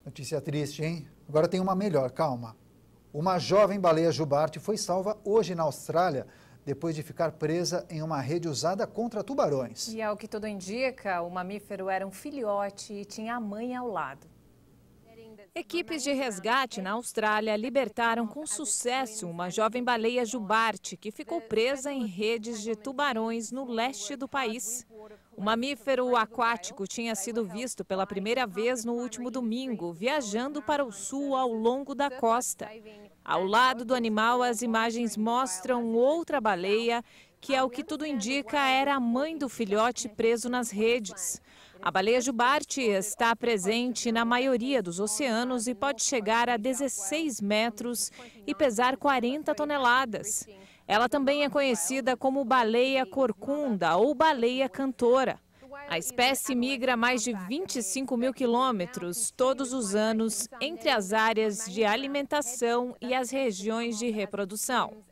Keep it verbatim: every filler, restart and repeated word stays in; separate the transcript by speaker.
Speaker 1: Notícia triste, hein? Agora tem uma melhor, calma. Uma jovem baleia jubarte foi salva hoje na Austrália, depois de ficar presa em uma rede usada contra tubarões.
Speaker 2: E ao que tudo indica, o mamífero era um filhote e tinha a mãe ao lado.
Speaker 3: Equipes de resgate na Austrália libertaram com sucesso uma jovem baleia jubarte que ficou presa em redes de tubarões no leste do país. O mamífero aquático tinha sido visto pela primeira vez no último domingo, viajando para o sul ao longo da costa. Ao lado do animal, as imagens mostram outra baleia, que, ao que tudo indica, era a mãe do filhote preso nas redes. A baleia jubarte está presente na maioria dos oceanos e pode chegar a dezesseis metros e pesar quarenta toneladas. Ela também é conhecida como baleia corcunda ou baleia cantora. A espécie migra mais de vinte e cinco mil quilômetros todos os anos entre as áreas de alimentação e as regiões de reprodução.